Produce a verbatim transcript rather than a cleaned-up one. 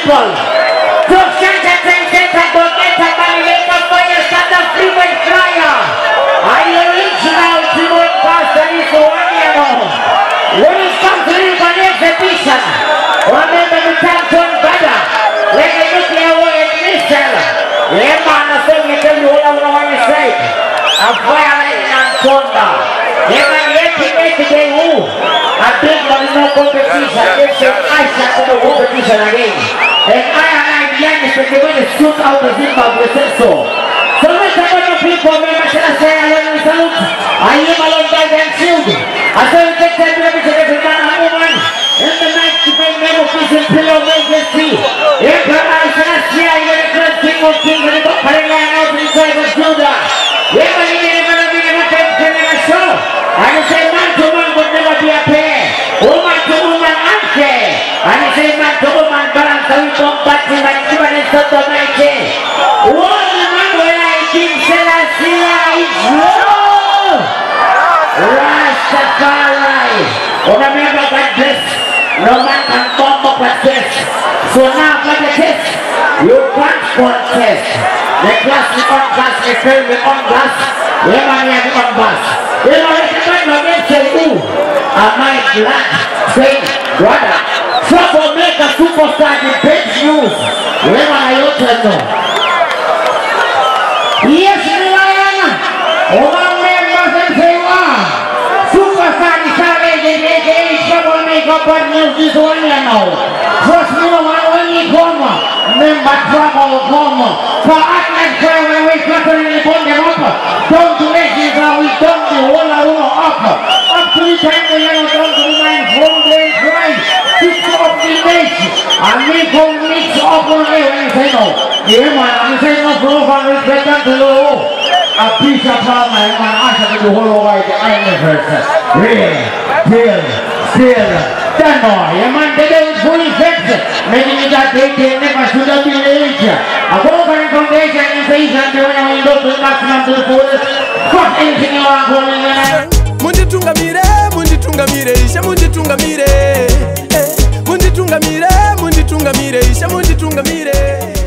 people. From Santa Center, Bogota, Malika, Fire, Santa Freeway Flyer. Are you original Timon Pastor is one year old? When it comes to an exhibition, remember the Tanton Brother, like a nuclear war in Missile. Yeah, man, I said you tell you all I want to say. I'm violating Antonda. Yeah, man, let me make it a woo. A big one, no competition. Let's say I shot to the competition again. And I and I, the youngest, but they're going to shoot out the Zimbabwe, said so. So let's have a people, remember, should I say, I want to salute. I am alone by them shield. I said, we take time to every man and woman. In the night, to bring men of peace and pillow emergency. In the night, should I say, I want to cross king of kings and the top of the land out in the tribe of Judah. Yeah, but you never know, you never can tell me a show. And I say, man to man would never be a pair. Woman to woman, and care. And I say, man to woman, balance, so we don't back him and give an insult of my care. One man when I think Selassie is love. Rastafari. Remember that this, no man can bomb up a test. So now for the test, you can't contest. The class is on class, the film is on glass, the man is on bus. You know, it's a man who makes you do. Am I glad? Say, brother, trouble make a superstar the big news. You know, I ought to know. Yes, Ryan. One members and say, wow. Superstar is already they make any trouble make up what news this one, you know. Trust me, no one only come. Remember, trouble come. For us like prayer when we flatter and burn them up. Don't do this, how we don't do all our own up. Up to the time the yellow don't do mine from the drive. Fix up the nation. And we go mix up on the way when you say no. Yeah, man, I'm saying no proof and respect unto the law. A piece of palm, man, I should do the whole way the universe. Real, still, still. Don't know, yeah, man, they don't fully fix it. Maybe you got they never should have been age. A broken foundation in face and doing a window to the maximum to the fullest. Fuck anything you want going on. Mundi tunga mire, mundi tunga mire, isha mundi tunga mire. Mundi tunga mire, mundi tunga mire, isha mundi tunga mire.